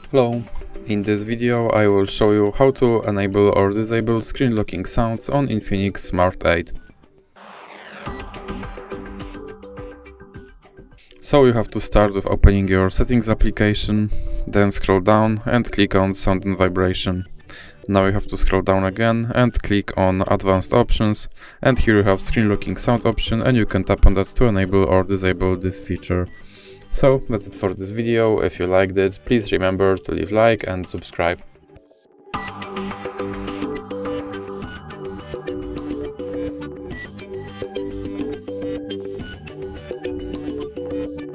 Hello, in this video I will show you how to enable or disable screen locking sounds on Infinix Smart 8. So you have to start with opening your settings application, then scroll down and click on sound and vibration. Now you have to scroll down again and click on advanced options, and here you have screen locking sound option, and you can tap on that to enable or disable this feature. So that's it for this video. If you liked it, please remember to leave like and subscribe.